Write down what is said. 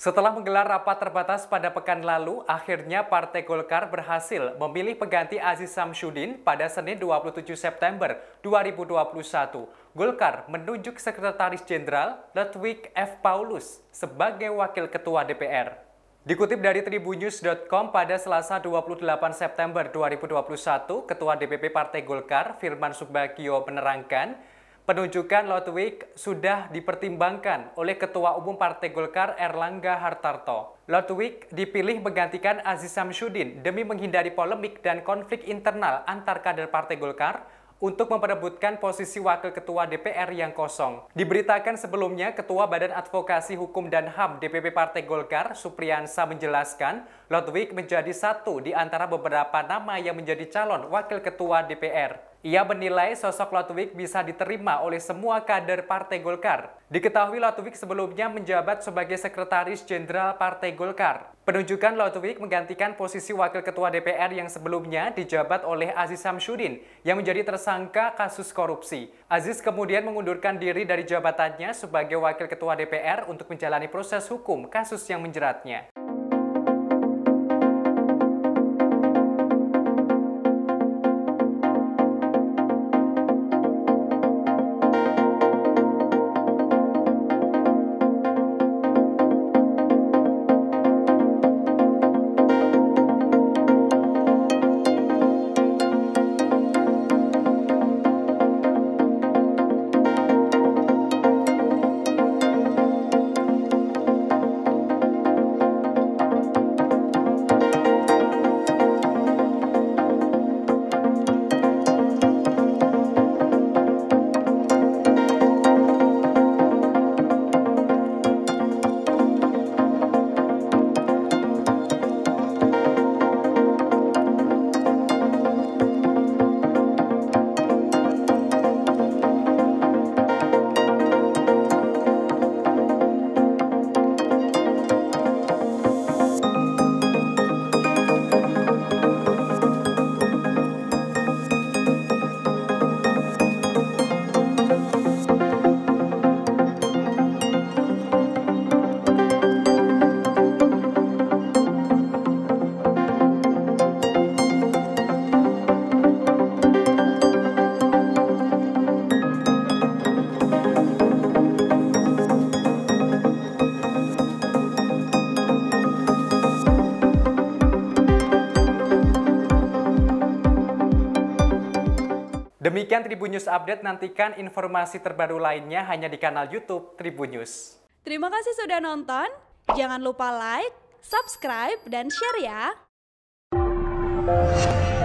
Setelah menggelar rapat terbatas pada pekan lalu, akhirnya Partai Golkar berhasil memilih pengganti Aziz Samsudin pada Senin 27 September 2021. Golkar menunjuk Sekretaris Jenderal Ludwig F. Paulus sebagai Wakil Ketua DPR. Dikutip dari tribunnews.com pada Selasa 28 September 2021, Ketua DPP Partai Golkar Firman Subagio menerangkan, penunjukan Ludwig sudah dipertimbangkan oleh Ketua Umum Partai Golkar Erlangga Hartarto. Ludwig dipilih menggantikan Aziz Samsudin demi menghindari polemik dan konflik internal antar kader Partai Golkar untuk memperebutkan posisi Wakil Ketua DPR yang kosong. Diberitakan sebelumnya, Ketua Badan Advokasi Hukum dan HAM DPP Partai Golkar, Supriyansa menjelaskan, Ludwig menjadi satu di antara beberapa nama yang menjadi calon Wakil Ketua DPR. Ia menilai sosok Ludwig bisa diterima oleh semua kader Partai Golkar. Diketahui Ludwig sebelumnya menjabat sebagai Sekretaris Jenderal Partai Golkar. Penunjukan Ludwig menggantikan posisi Wakil Ketua DPR yang sebelumnya dijabat oleh Aziz Samsudin yang menjadi tersangka kasus korupsi. Aziz kemudian mengundurkan diri dari jabatannya sebagai Wakil Ketua DPR untuk menjalani proses hukum kasus yang menjeratnya. Demikian Tribun News Update, nantikan informasi terbaru lainnya hanya di kanal YouTube Tribun News. Terima kasih sudah nonton, jangan lupa like, subscribe, dan share ya!